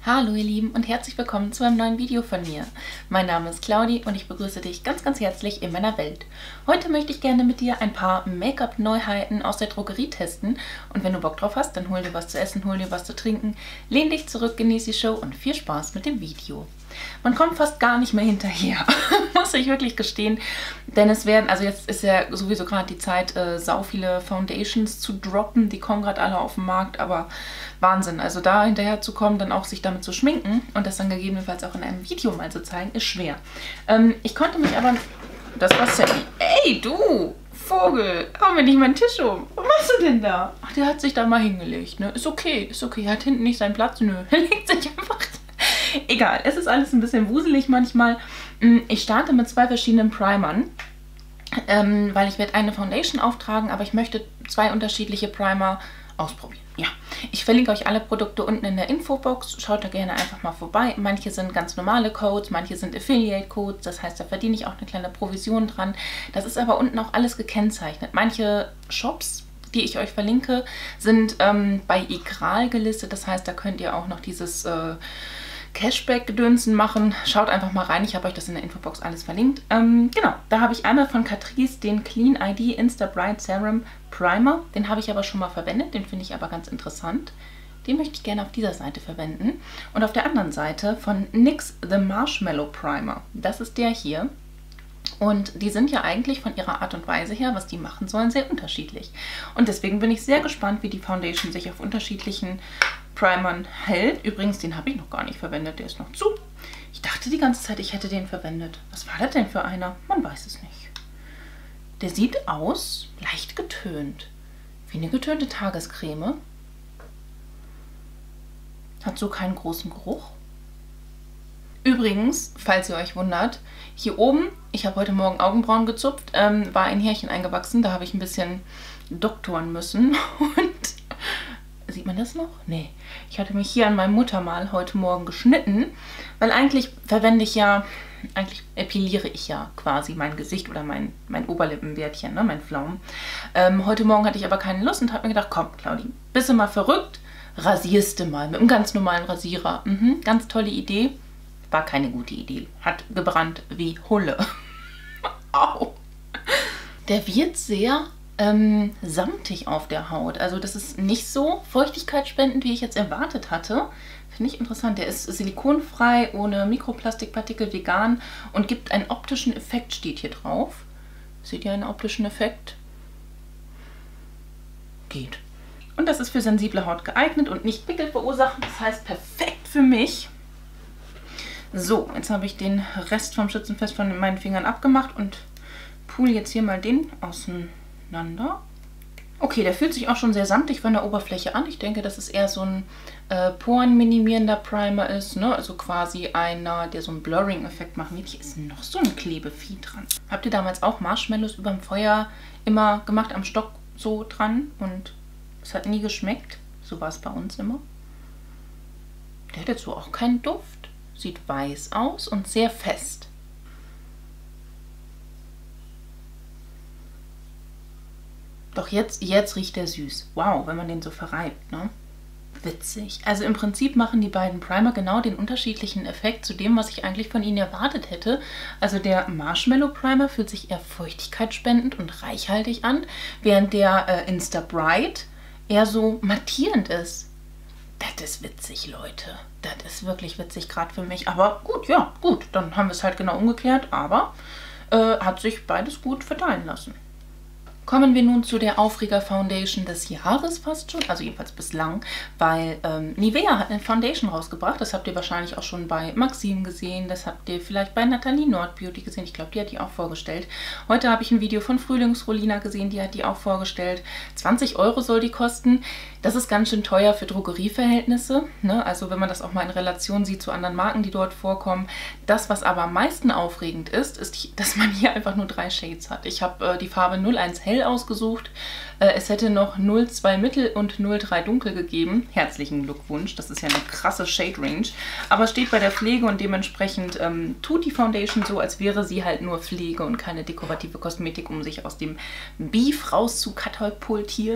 Hallo ihr Lieben und herzlich willkommen zu einem neuen Video von mir. Mein Name ist Claudi und ich begrüße dich ganz herzlich in meiner Welt. Heute möchte ich gerne mit dir ein paar Make-up-Neuheiten aus der Drogerie testen und wenn du Bock drauf hast, dann hol dir was zu essen, hol dir was zu trinken, lehn dich zurück, genieß die Show und viel Spaß mit dem Video. Man kommt fast gar nicht mehr hinterher, muss ich wirklich gestehen, denn es werden, also jetzt ist ja sowieso gerade die Zeit, sau viele Foundations zu droppen, die kommen gerade alle auf den Markt, aber Wahnsinn, also da hinterher zu kommen, dann auch sich damit zu schminken und das dann gegebenenfalls auch in einem Video mal zu zeigen, ist schwer. Ich konnte mich aber, das war Sammy, ey du Vogel, hau mir nicht meinen Tisch um, was machst du denn da? Ach, der hat sich da mal hingelegt, ne, ist okay, er hat hinten nicht seinen Platz, nö, er legt sich einfach. Egal, es ist alles ein bisschen wuselig manchmal. Ich starte mit zwei verschiedenen Primern, weil ich werde eine Foundation auftragen, aber ich möchte zwei unterschiedliche Primer ausprobieren. Ja, ich verlinke euch alle Produkte unten in der Infobox. Schaut da gerne einfach mal vorbei. Manche sind ganz normale Codes, manche sind Affiliate-Codes. Das heißt, da verdiene ich auch eine kleine Provision dran. Das ist aber unten auch alles gekennzeichnet. Manche Shops, die ich euch verlinke, sind bei Igral gelistet. Das heißt, da könnt ihr auch noch dieses Cashback-Gedönsen machen. Schaut einfach mal rein, ich habe euch das in der Infobox alles verlinkt. Genau, da habe ich einmal von Catrice den Clean ID Insta Bright Serum Primer. Den habe ich aber schon mal verwendet, den finde ich aber ganz interessant. Den möchte ich gerne auf dieser Seite verwenden. Und auf der anderen Seite von NYX The Marshmallow Primer. Das ist der hier. Und die sind ja eigentlich von ihrer Art und Weise her, was die machen sollen, sehr unterschiedlich. Und deswegen bin ich sehr gespannt, wie die Foundation sich auf unterschiedlichen Primern hält. Übrigens, den habe ich noch gar nicht verwendet, der ist noch zu. Ich dachte die ganze Zeit, ich hätte den verwendet. Was war das denn für einer? Man weiß es nicht. Der sieht aus, leicht getönt, wie eine getönte Tagescreme. Hat so keinen großen Geruch. Übrigens, falls ihr euch wundert, hier oben, ich habe heute Morgen Augenbrauen gezupft, war ein Härchen eingewachsen, da habe ich ein bisschen doktoren müssen und sieht man das noch? Nee. Ich hatte mich hier an meinem Muttermal heute Morgen geschnitten, weil eigentlich eigentlich epiliere ich ja quasi mein Gesicht oder mein Oberlippenbärtchen, ne, mein Pflaumen. Heute Morgen hatte ich aber keine Lust und habe mir gedacht, komm Claudi, bist du mal verrückt? Rasierst du mal mit einem ganz normalen Rasierer. Ganz tolle Idee. War keine gute Idee. Hat gebrannt wie Hulle. Au. Der wird sehr samtig auf der Haut. Also das ist nicht so feuchtigkeitsspendend, wie ich jetzt erwartet hatte. Finde ich interessant. Der ist silikonfrei, ohne Mikroplastikpartikel, vegan und gibt einen optischen Effekt, steht hier drauf. Seht ihr einen optischen Effekt? Geht. Und das ist für sensible Haut geeignet und nicht Pickel verursachen. Das heißt, perfekt für mich. So, jetzt habe ich den Rest vom Schützenfest von meinen Fingern abgemacht und pool jetzt hier mal den auseinander. Okay, der fühlt sich auch schon sehr samtig von der Oberfläche an. Ich denke, dass es eher so ein porenminimierender Primer ist, ne? Also quasi einer, der so einen Blurring-Effekt macht. Hier ist noch so ein Klebevieh dran. Habt ihr damals auch Marshmallows überm Feuer immer gemacht, am Stock so dran und es hat nie geschmeckt? So war es bei uns immer. Der hat jetzt so auch keinen Duft. Sieht weiß aus und sehr fest. Doch jetzt riecht der süß. Wow, wenn man den so verreibt, ne? Witzig. Also im Prinzip machen die beiden Primer genau den unterschiedlichen Effekt zu dem, was ich eigentlich von ihnen erwartet hätte. Also der Marshmallow Primer fühlt sich eher feuchtigkeitsspendend und reichhaltig an, während der Insta Bright eher so mattierend ist. Das ist witzig, Leute. Das ist wirklich witzig, gerade für mich. Aber gut, ja, gut. Dann haben wir es halt genau umgekehrt. Aber hat sich beides gut verteilen lassen. Kommen wir nun zu der Aufreger Foundation des Jahres fast schon, also jedenfalls bislang, weil Nivea hat eine Foundation rausgebracht, das habt ihr wahrscheinlich auch schon bei Maxim gesehen, das habt ihr vielleicht bei Nathalie Nordbeauty gesehen, ich glaube, die hat die auch vorgestellt. Heute habe ich ein Video von Frühlingsrolina gesehen, die hat die auch vorgestellt. 20 € soll die kosten, das ist ganz schön teuer für Drogerieverhältnisse, ne? Also wenn man das auch mal in Relation sieht zu anderen Marken, die dort vorkommen. Das, was aber am meisten aufregend ist, ist, dass man hier einfach nur 3 Shades hat. Ich habe die Farbe 01 Hell ausgesucht. Es hätte noch 02 Mittel und 03 Dunkel gegeben. Herzlichen Glückwunsch, das ist ja eine krasse Shade Range. Aber steht bei der Pflege und dementsprechend tut die Foundation so, als wäre sie halt nur Pflege und keine dekorative Kosmetik, um sich aus dem Beef rauszukatapultieren.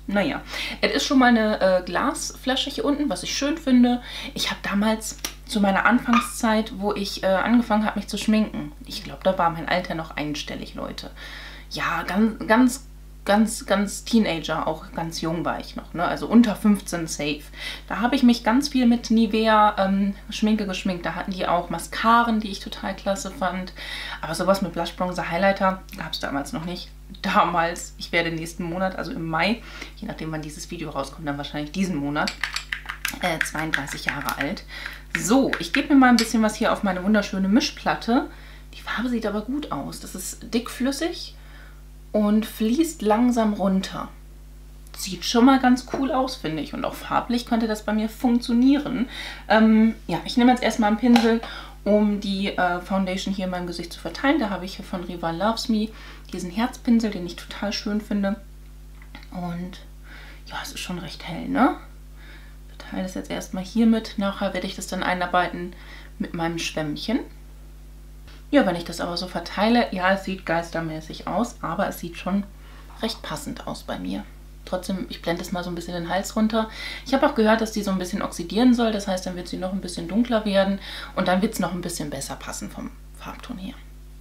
naja, es ist schon mal eine Glasflasche hier unten, was ich schön finde. Ich habe damals zu meiner Anfangszeit, wo ich angefangen habe, mich zu schminken, ich glaube, da war mein Alter noch einstellig, Leute. Ja, ganz Teenager, auch ganz jung war ich noch, ne? Also unter 15 safe. Da habe ich mich ganz viel mit Nivea Schminke geschminkt. Da hatten die auch Mascaren, die ich total klasse fand. Aber sowas mit Blush, Bronzer, Highlighter gab es damals noch nicht. Damals, ich werde nächsten Monat, also im Mai, je nachdem wann dieses Video rauskommt, dann wahrscheinlich diesen Monat, 32 Jahre alt. So, ich gebe mir mal ein bisschen was hier auf meine wunderschöne Mischplatte. Die Farbe sieht aber gut aus. Das ist dickflüssig und fließt langsam runter. Sieht schon mal ganz cool aus, finde ich. Und auch farblich könnte das bei mir funktionieren. Ja, ich nehme jetzt erstmal einen Pinsel, um die Foundation hier in meinem Gesicht zu verteilen. Da habe ich hier von Rival Loves Me diesen Herzpinsel, den ich total schön finde. Und ja, es ist schon recht hell, ne? Ich verteile das jetzt erstmal hier mit. Nachher werde ich das dann einarbeiten mit meinem Schwämmchen. Ja, wenn ich das aber so verteile, ja, es sieht geistermäßig aus, aber es sieht schon recht passend aus bei mir. Trotzdem, ich blende es mal so ein bisschen den Hals runter. Ich habe auch gehört, dass die so ein bisschen oxidieren soll, das heißt, dann wird sie noch ein bisschen dunkler werden und dann wird es noch ein bisschen besser passen vom Farbton her.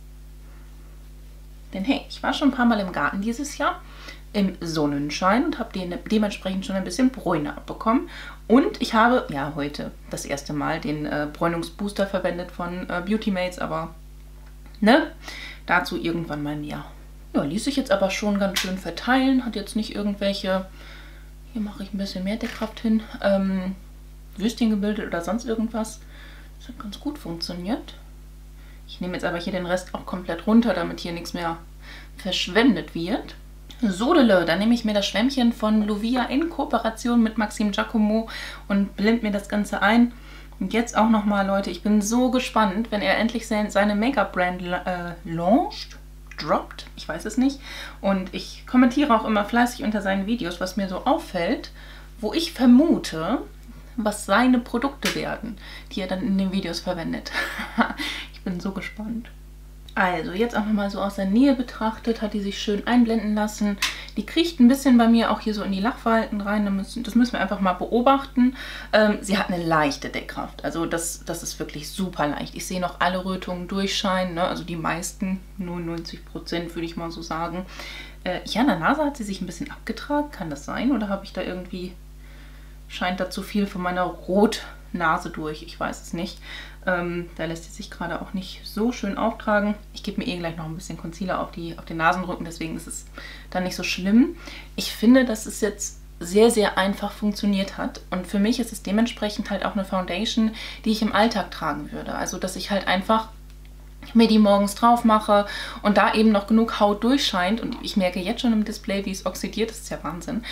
Denn hey, ich war schon ein paar Mal im Garten dieses Jahr im Sonnenschein und habe dementsprechend schon ein bisschen Bräune abbekommen. Und ich habe, ja, heute das erste Mal den Bräunungsbooster verwendet von Beauty Mates, aber ne, dazu irgendwann mal mehr. Ja, ließ sich jetzt aber schon ganz schön verteilen, hat jetzt nicht irgendwelche, hier mache ich ein bisschen mehr Deckkraft hin, Würstchen gebildet oder sonst irgendwas. Das hat ganz gut funktioniert. Ich nehme jetzt aber hier den Rest auch komplett runter, damit hier nichts mehr verschwendet wird. Sodele, da nehme ich mir das Schwämmchen von Lovia in Kooperation mit Maxim Giacomo und blende mir das Ganze ein. Und jetzt auch nochmal, Leute, ich bin so gespannt, wenn er endlich seine Make-up-Brand launcht, droppt, ich weiß es nicht. Und ich kommentiere auch immer fleißig unter seinen Videos, was mir so auffällt, wo ich vermute, was seine Produkte werden, die er dann in den Videos verwendet. Ich bin so gespannt. Also, jetzt einfach mal so aus der Nähe betrachtet, hat die sich schön einblenden lassen. Die kriecht ein bisschen bei mir auch hier so in die Lachfalten rein. Das müssen wir einfach mal beobachten. Sie hat eine leichte Deckkraft. Also das ist wirklich super leicht. Ich sehe noch alle Rötungen durchscheinen, ne? Also die meisten, nur 90% würde ich mal so sagen. Ja, in der Nase hat sie sich ein bisschen abgetragen. Kann das sein? Oder habe ich da irgendwie, scheint da zu viel von meiner Rotnase durch? Ich weiß es nicht. Da lässt sie sich gerade auch nicht so schön auftragen. Ich gebe mir gleich noch ein bisschen Concealer auf den Nasenrücken, deswegen ist es dann nicht so schlimm. Ich finde, dass es jetzt sehr, sehr einfach funktioniert hat. Und für mich ist es dementsprechend halt auch eine Foundation, die ich im Alltag tragen würde. Also, dass ich halt einfach mir die morgens drauf mache und da eben noch genug Haut durchscheint. Und ich merke jetzt schon im Display, wie es oxidiert. Das ist ja Wahnsinn.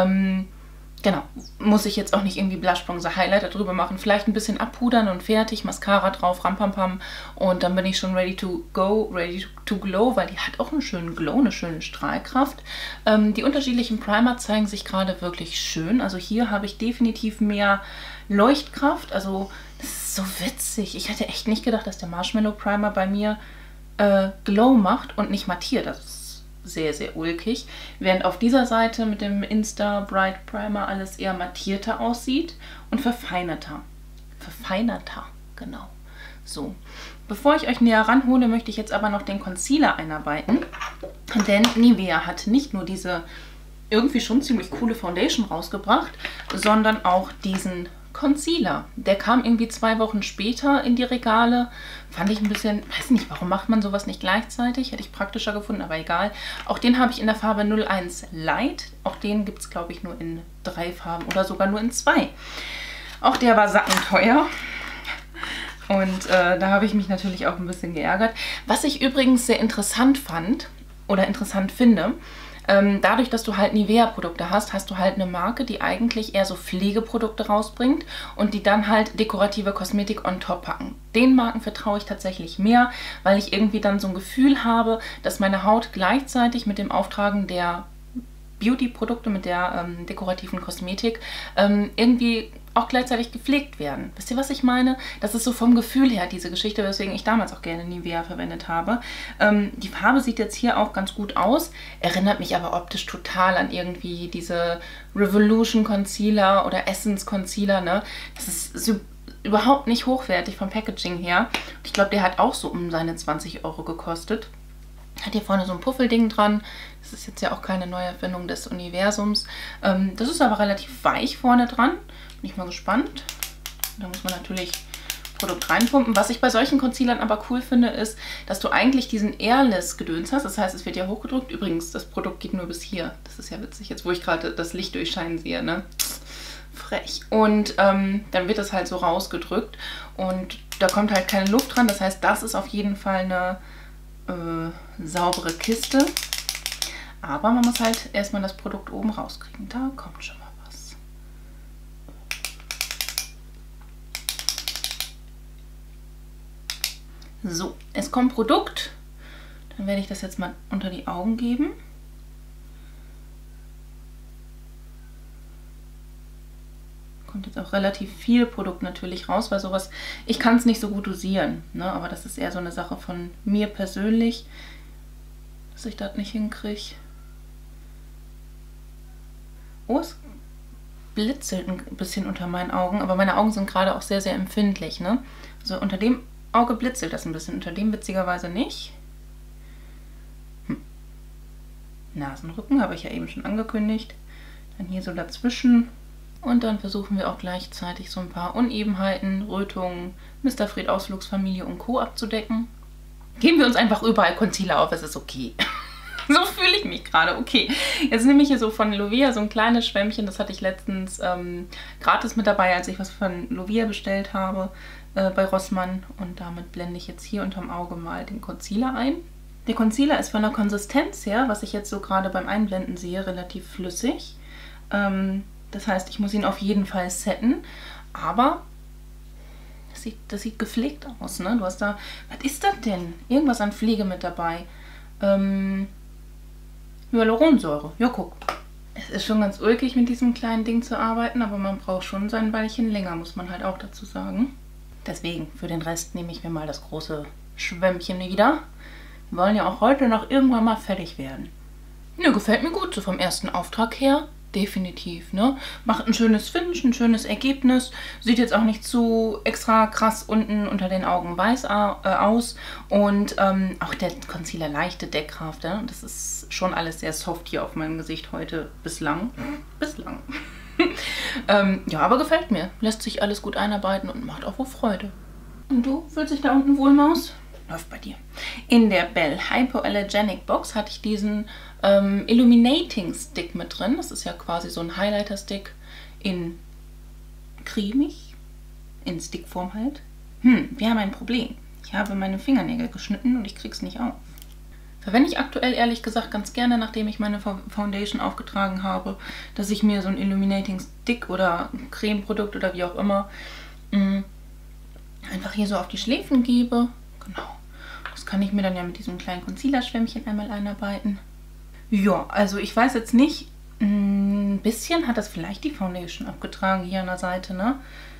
Genau, muss ich jetzt auch nicht irgendwie Blush, Bronzer, Highlighter drüber machen. Vielleicht ein bisschen abpudern und fertig, Mascara drauf, rampampam. Und dann bin ich schon ready to go, ready to glow, weil die hat auch einen schönen Glow, eine schöne Strahlkraft. Die unterschiedlichen Primer zeigen sich gerade wirklich schön. Also hier habe ich definitiv mehr Leuchtkraft. Also das ist so witzig. Ich hätte echt nicht gedacht, dass der Marshmallow Primer bei mir Glow macht und nicht mattiert. Das ist sehr, sehr ulkig. Während auf dieser Seite mit dem Insta Bright Primer alles eher mattierter aussieht und verfeinerter. Verfeinerter, genau. So, bevor ich euch näher ranhole, möchte ich jetzt aber noch den Concealer einarbeiten. Denn Nivea hat nicht nur diese irgendwie schon ziemlich coole Foundation rausgebracht, sondern auch diesen Concealer. Der kam irgendwie 2 Wochen später in die Regale. Fand ich ein bisschen, weiß nicht, warum macht man sowas nicht gleichzeitig? Hätte ich praktischer gefunden, aber egal. Auch den habe ich in der Farbe 01 Light. Auch den gibt es, glaube ich, nur in 3 Farben oder sogar nur in 2. Auch der war sackenteuer. Und da habe ich mich natürlich auch ein bisschen geärgert. Was ich übrigens sehr interessant fand oder interessant finde, dadurch, dass du halt Nivea-Produkte hast, hast du halt eine Marke, die eigentlich eher so Pflegeprodukte rausbringt und die dann halt dekorative Kosmetik on top packen. Den Marken vertraue ich tatsächlich mehr, weil ich irgendwie dann so ein Gefühl habe, dass meine Haut gleichzeitig mit dem Auftragen der Beauty-Produkte, mit der dekorativen Kosmetik irgendwie auch gleichzeitig gepflegt werden. Wisst ihr, was ich meine? Das ist so vom Gefühl her diese Geschichte, weswegen ich damals auch gerne Nivea verwendet habe. Die Farbe sieht jetzt hier auch ganz gut aus, erinnert mich aber optisch total an irgendwie diese Revolution Concealer oder Essence Concealer, ne? Das ist so überhaupt nicht hochwertig vom Packaging her. Ich glaube, der hat auch so um seine 20 Euro gekostet. Hat hier vorne so ein Puffelding dran. Das ist jetzt ja auch keine Neuerfindung des Universums. Das ist aber relativ weich vorne dran. Bin ich mal gespannt. Da muss man natürlich Produkt reinpumpen. Was ich bei solchen Concealern aber cool finde, ist, dass du eigentlich diesen Airless-Gedöns hast. Das heißt, es wird ja hochgedrückt. Übrigens, das Produkt geht nur bis hier. Das ist ja witzig, jetzt wo ich gerade das Licht durchscheinen sehe, ne? Frech. Und dann wird das halt so rausgedrückt. Und da kommt halt keine Luft dran. Das heißt, das ist auf jeden Fall eine saubere Kiste. Aber man muss halt erstmal das Produkt oben rauskriegen. Da kommt schon mal was. So, es kommt Produkt. Dann werde ich das jetzt mal unter die Augen geben. Kommt jetzt auch relativ viel Produkt natürlich raus, weil sowas, ich kann es nicht so gut dosieren, ne? Aber das ist eher so eine Sache von mir persönlich, dass ich das nicht hinkriege. Oh, es blitzelt ein bisschen unter meinen Augen, aber meine Augen sind gerade auch sehr, sehr empfindlich, ne? Also unter dem Auge blitzelt das ein bisschen, unter dem witzigerweise nicht. Nasenrücken habe ich ja eben schon angekündigt. Dann hier so dazwischen. Und dann versuchen wir auch gleichzeitig so ein paar Unebenheiten, Rötungen, Mr. Fred Ausflugsfamilie und Co. abzudecken. Geben wir uns einfach überall Concealer auf, es ist okay. So fühle ich mich gerade, okay. Jetzt nehme ich hier so von Lovia so ein kleines Schwämmchen, das hatte ich letztens gratis mit dabei, als ich was von Lovia bestellt habe bei Rossmann. Und damit blende ich jetzt hier unterm Auge mal den Concealer ein. Der Concealer ist von der Konsistenz her, was ich jetzt so gerade beim Einblenden sehe, relativ flüssig. Das heißt, ich muss ihn auf jeden Fall setten, aber das sieht gepflegt aus, ne? Du hast da, was ist das denn? Irgendwas an Pflege mit dabei. Hyaluronsäure. Ja, guck. Es ist schon ganz ulkig, mit diesem kleinen Ding zu arbeiten, aber man braucht schon sein Weilchen länger, muss man halt auch dazu sagen. Deswegen, für den Rest nehme ich mir mal das große Schwämmchen wieder. Wir wollen ja auch heute noch irgendwann mal fertig werden. Ja, gefällt mir gut, so vom ersten Auftrag her. Definitiv, ne? Macht ein schönes Finish, ein schönes Ergebnis. Sieht jetzt auch nicht zu extra krass unten unter den Augen weiß aus. Und auch der Concealer leichte Deckkraft, ja? Das ist schon alles sehr soft hier auf meinem Gesicht heute bislang. Ja, aber gefällt mir. Lässt sich alles gut einarbeiten und macht auch wohl Freude. Und du, fühlst dich da unten wohl, Maus? Läuft bei dir. In der Bell Hypoallergenic Box hatte ich diesen Illuminating Stick mit drin. Das ist ja quasi so ein Highlighter Stick in cremig, in Stickform halt. Wir haben ein Problem. Ich habe meine Fingernägel geschnitten und ich krieg's nicht auf. Verwende ich aktuell ehrlich gesagt ganz gerne, nachdem ich meine Foundation aufgetragen habe, dass ich mir so ein Illuminating Stick oder Cremeprodukt oder wie auch immer einfach hier so auf die Schläfen gebe. Genau. Das kann ich mir dann ja mit diesem kleinen Concealer-Schwämmchen einmal einarbeiten. Ja, also ich weiß jetzt nicht, ein bisschen hat das vielleicht die Foundation abgetragen hier an der Seite, ne?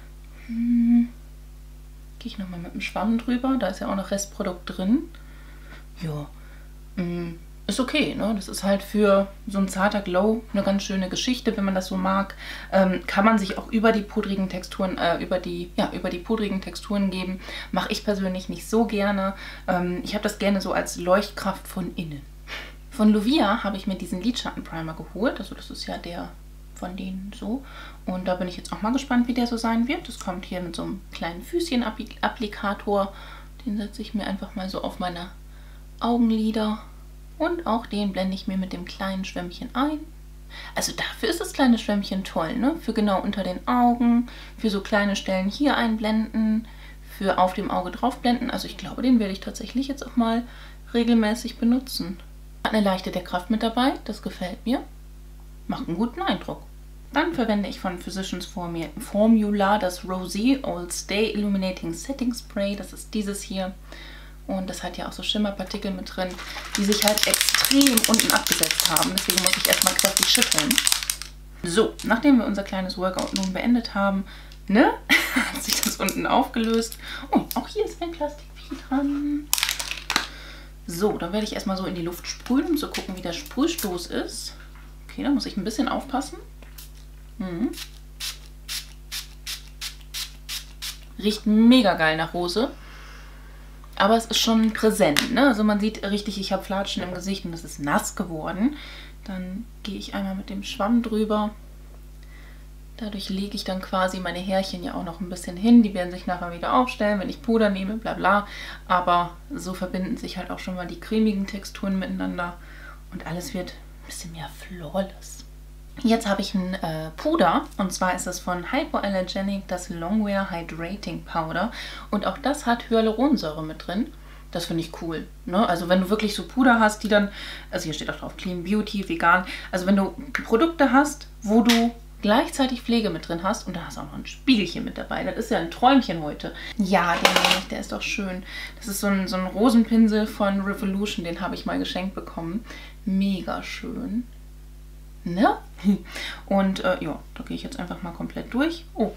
Gehe ich nochmal mit dem Schwamm drüber, da ist ja auch noch Restprodukt drin. Ja, ist okay, ne? Das ist halt für so ein zarter Glow eine ganz schöne Geschichte, wenn man das so mag. Kann man sich auch über die pudrigen Texturen, über die pudrigen Texturen geben. Mache ich persönlich nicht so gerne. Ich habe das gerne so als Leuchtkraft von innen. Von Lovia habe ich mir diesen Lidschattenprimer geholt. Also das ist ja der von denen so. Und da bin ich jetzt auch mal gespannt, wie der so sein wird. Das kommt hier mit so einem kleinen Füßchen-Applikator. Den setze ich mir einfach mal so auf meine Augenlider. Und auch den blende ich mir mit dem kleinen Schwämmchen ein. Also dafür ist das kleine Schwämmchen toll, ne? Für genau unter den Augen, für so kleine Stellen hier einblenden, für auf dem Auge drauf blenden. Also ich glaube, den werde ich tatsächlich jetzt auch mal regelmäßig benutzen. Hat eine leichte Deckkraft mit dabei, das gefällt mir. Macht einen guten Eindruck. Dann verwende ich von Physicians Formula das Rosé All Stay Illuminating Setting Spray. Das ist dieses hier. Und das hat ja auch so Schimmerpartikel mit drin, die sich halt extrem extrem unten abgesetzt haben. Deswegen muss ich erstmal kräftig schütteln. So, nachdem wir unser kleines Workout nun beendet haben, ne, hat sich das unten aufgelöst. Oh, auch hier ist ein Plastikvieh dran. So, dann werde ich erstmal so in die Luft sprühen, um zu gucken, wie der Sprühstoß ist. Okay, da muss ich ein bisschen aufpassen. Riecht mega geil nach Rose. Aber es ist schon präsent, ne? Also man sieht richtig, ich habe Flatschen im Gesicht und es ist nass geworden. Dann gehe ich einmal mit dem Schwamm drüber. Dadurch lege ich dann quasi meine Härchen ja auch noch ein bisschen hin. Die werden sich nachher wieder aufstellen, wenn ich Puder nehme, bla bla. Aber so verbinden sich halt auch schon mal die cremigen Texturen miteinander. Und alles wird ein bisschen mehr flawless. Jetzt habe ich ein Puder. Und zwar ist es von Hypoallergenic das Longwear Hydrating Powder. Und auch das hat Hyaluronsäure mit drin. Das finde ich cool. Ne? Also wenn du wirklich so Puder hast, die dann, also hier steht auch drauf, Clean Beauty, vegan. Also wenn du Produkte hast, wo du gleichzeitig Pflege mit drin hast und da hast du auch noch ein Spiegelchen mit dabei. Das ist ja ein Träumchen heute. Ja, den nehme ich, der ist doch schön. Das ist so ein Rosenpinsel von Revolution, den habe ich mal geschenkt bekommen. Mega schön. Ne? Und ja, da gehe ich jetzt einfach mal komplett durch. Oh.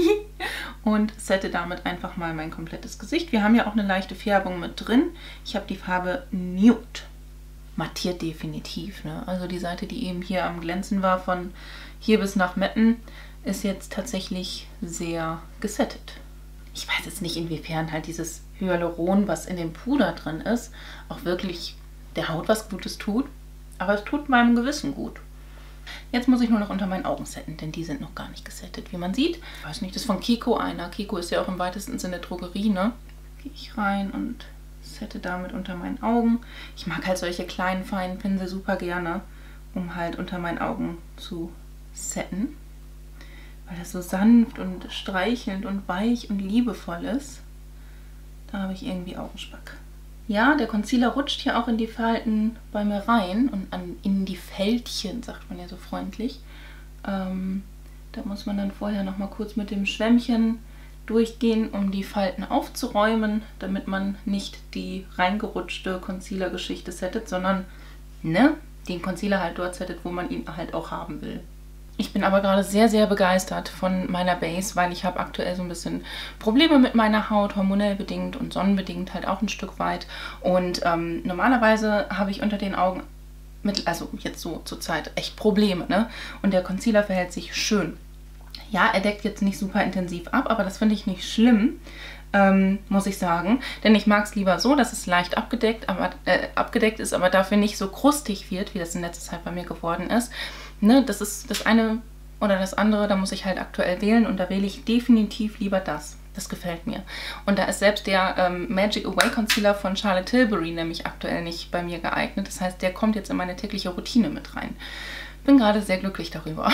Und sette damit einfach mal mein komplettes Gesicht. Wir haben ja auch eine leichte Färbung mit drin. Ich habe die Farbe Nude. Mattiert definitiv. Ne? Also die Seite, die eben hier am Glänzen war, von hier bis nach Metten, ist jetzt tatsächlich sehr gesettet. Ich weiß jetzt nicht, inwiefern halt dieses Hyaluron, was in dem Puder drin ist, auch wirklich der Haut was Gutes tut. Aber es tut meinem Gewissen gut. Jetzt muss ich nur noch unter meinen Augen setten, denn die sind noch gar nicht gesettet, wie man sieht. Ich weiß nicht, das ist von Kiko einer. Kiko ist ja auch im weitesten Sinne Drogerie, ne? Gehe ich rein und sette damit unter meinen Augen. Ich mag halt solche kleinen, feinen Pinsel super gerne, um halt unter meinen Augen zu setten. Weil das so sanft und streichelnd und weich und liebevoll ist. Da habe ich irgendwie Augenspack. Ja, der Concealer rutscht hier auch in die Falten bei mir rein und in die Fältchen, sagt man ja so freundlich. Da muss man dann vorher noch mal kurz mit dem Schwämmchen durchgehen, um die Falten aufzuräumen, damit man nicht die reingerutschte Concealer-Geschichte settet, sondern ne, den Concealer halt dort settet, wo man ihn halt auch haben will. Ich bin aber gerade sehr, sehr begeistert von meiner Base, weil ich habe aktuell so ein bisschen Probleme mit meiner Haut, hormonell bedingt und sonnenbedingt halt auch ein Stück weit. Und normalerweise habe ich unter den Augen, also jetzt so zur Zeit, echt Probleme, ne? Und der Concealer verhält sich schön. Ja, er deckt jetzt nicht super intensiv ab, aber das finde ich nicht schlimm, muss ich sagen. Denn ich mag es lieber so, dass es leicht abgedeckt ist, aber dafür nicht so krustig wird, wie das in letzter Zeit bei mir geworden ist. Ne, das ist das eine oder das andere, da muss ich halt aktuell wählen und da wähle ich definitiv lieber das. Das gefällt mir. Und da ist selbst der Magic Away Concealer von Charlotte Tilbury nämlich aktuell nicht bei mir geeignet. Das heißt, der kommt jetzt in meine tägliche Routine mit rein. Bin gerade sehr glücklich darüber.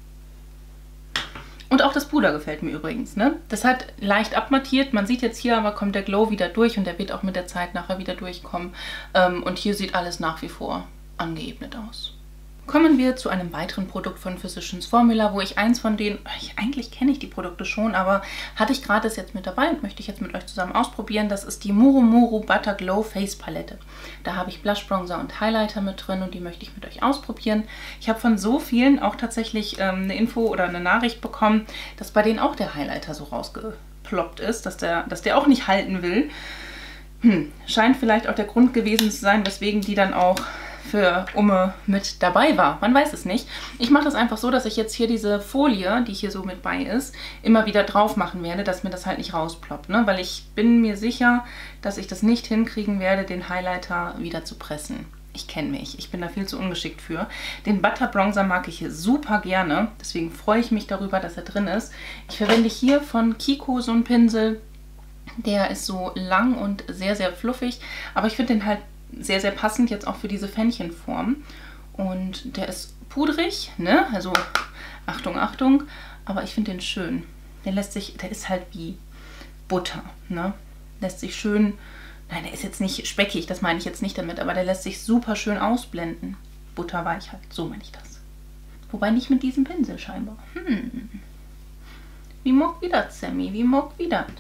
Und auch das Puder gefällt mir übrigens. Ne? Das hat leicht abmattiert. Man sieht jetzt hier aber, kommt der Glow wieder durch und der wird auch mit der Zeit nachher wieder durchkommen. Und hier sieht alles nach wie vor angeebnet aus. Kommen wir zu einem weiteren Produkt von Physicians Formula, wo ich eins von denen, eigentlich kenne ich die Produkte schon, aber hatte ich gratis jetzt mit dabei und möchte ich jetzt mit euch zusammen ausprobieren. Das ist die Muru Muru Butter Glow Face Palette. Da habe ich Blush, Bronzer und Highlighter mit drin und die möchte ich mit euch ausprobieren. Ich habe von so vielen auch tatsächlich eine Info oder eine Nachricht bekommen, dass bei denen auch der Highlighter so rausgeploppt ist, dass der auch nicht halten will. Scheint vielleicht auch der Grund gewesen zu sein, weswegen die dann auch für Umme mit dabei war. Man weiß es nicht. Ich mache das einfach so, dass ich jetzt hier diese Folie, die hier so mit bei ist, immer wieder drauf machen werde, dass mir das halt nicht rausploppt. Ne? Weil ich bin mir sicher, dass ich das nicht hinkriegen werde, den Highlighter wieder zu pressen. Ich kenne mich. Ich bin da viel zu ungeschickt für. Den Butter Bronzer mag ich hier super gerne. Deswegen freue ich mich darüber, dass er drin ist. Ich verwende hier von Kiko so einen Pinsel. Der ist so lang und sehr, sehr fluffig. Aber ich finde den halt sehr, sehr passend jetzt auch für diese Fännchenform. Und der ist pudrig, ne? Also Achtung, Achtung. Aber ich finde den schön. Der ist halt wie Butter, ne? Lässt sich schön, nein, der ist jetzt nicht speckig, das meine ich jetzt nicht damit, aber der lässt sich super schön ausblenden. Butterweich halt, so meine ich das. Wobei nicht mit diesem Pinsel scheinbar. Wie mag wie das, Sammy? Wie mag wie das?